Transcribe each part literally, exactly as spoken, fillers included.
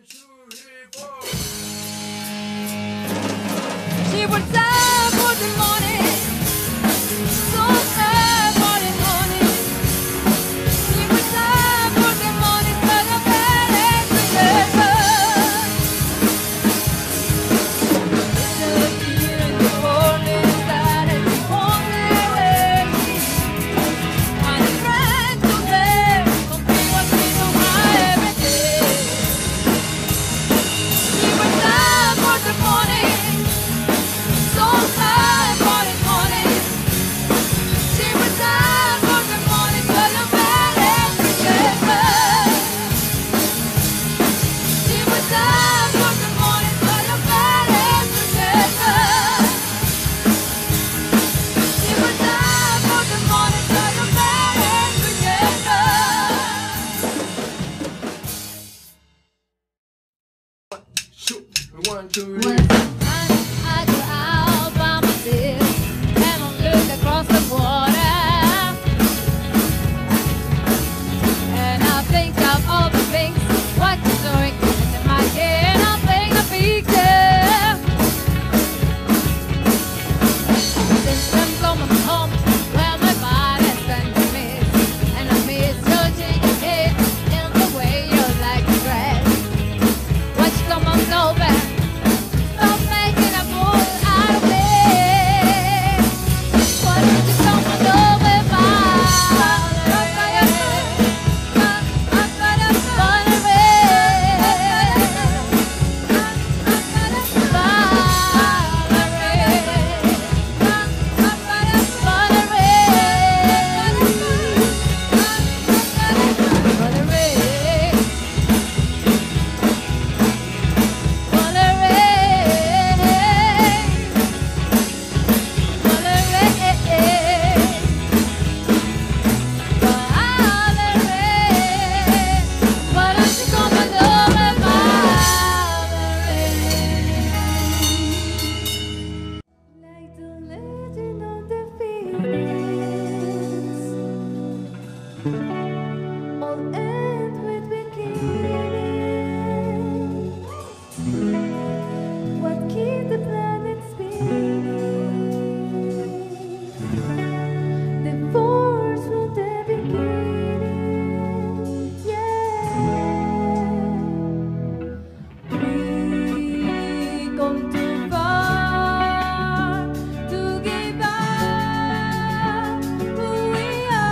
She was up for the morning, so up for the morning. She was up for the morning, so the bed together. Just here in the morning, that is the only way. I'm trying to live, don't be what we do every day. She was up for the morning. So high for the morning. She was up for the morning, but the bed together. She was up for the morning, but the bed together. She was up for the morning, but the bed together. Shoot, one, two, Well, three. sometimes I go out by myself and I look across the water, and I think of all the things what you're doing, and in my head I paint a picture. Since I'm coming home, well my body's been to miss, and I miss your chicken head and the way you like to dress. What you come on over? Stop making a fool out of me. Why don't you come on over, like the legend of the Phoenix, all end with beginning. What keeps the planet spinning? The force from the beginning. Yeah, we come too far to give up who we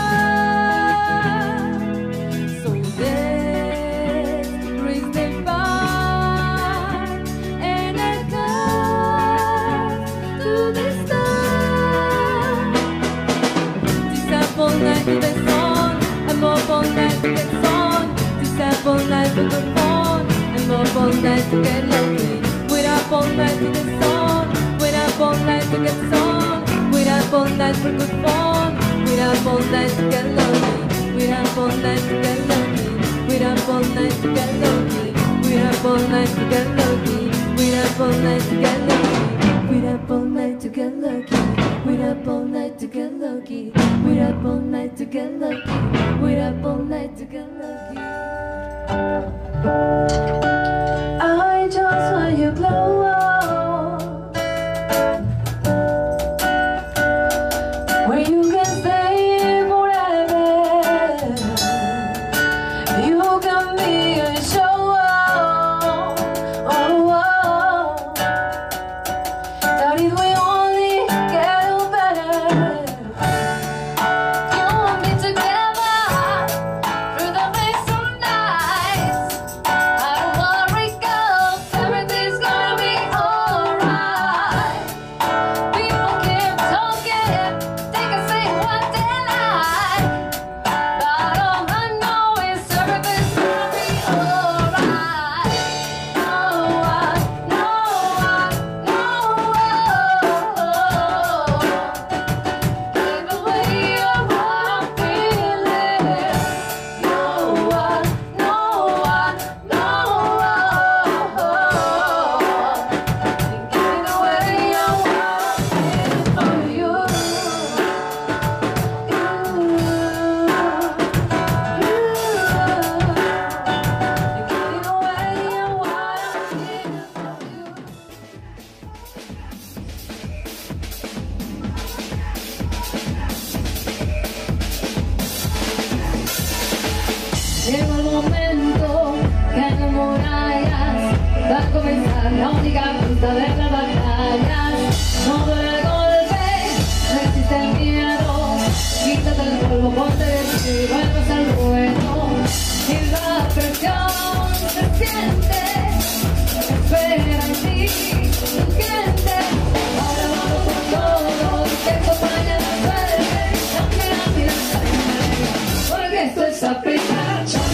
are. So let's raise the bar and our cups to the stars. This apple night to the sun, I'm up all night to get sun. This apple night to the phone, I'm up all night to get lucky. We're up all night to the sun, we're up all night to get sun. We're up all night for good fun, we're up all night to get lucky. We're up all night to get lucky. We're up all night to get lucky. We're up all night to get lucky. We're up all night to get lucky. We're up all night to get lucky. We're up all night to get lucky. We're up all night to get lucky. We're up all night to get lucky. I just want you glow up, where you can stay forever. You can be a show. Oh, oh. momento que en las murallas va a comenzar la única pista de las batallas. No duele el golpe, no existe el miedo. Quítate el polvo, ponte de pie y vuelves al ruedo. Y la presión se siente, espera en ti, tu gente. Ahora vamos por todo, que acompaña la suerte. Aunque la vida está en medio, porque esto es apretar.